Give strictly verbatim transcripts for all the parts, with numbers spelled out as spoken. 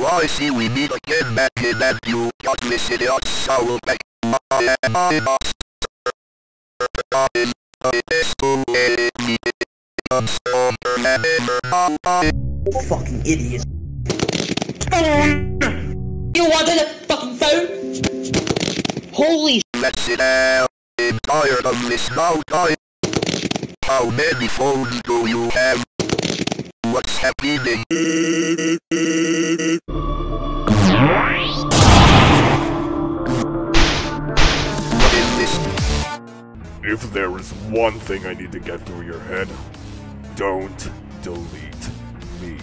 So I see we meet again back in and you got missing out so back. I am I must fucking idiot. You wanted a fucking phone? Holy sh**. Let's sit down. I'm tired of this now time. How many phones do you have? What's happening? What is this? If there is one thing I need to get through your head, don't delete me.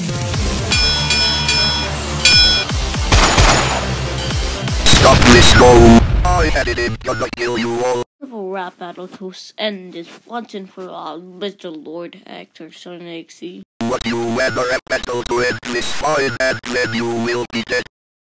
Stop this go! I had it in gonna kill you all. The rap battle to end is once and for all, Mister Lord Actor Son X C. What you ever have battle to end this fight and then you will be dead.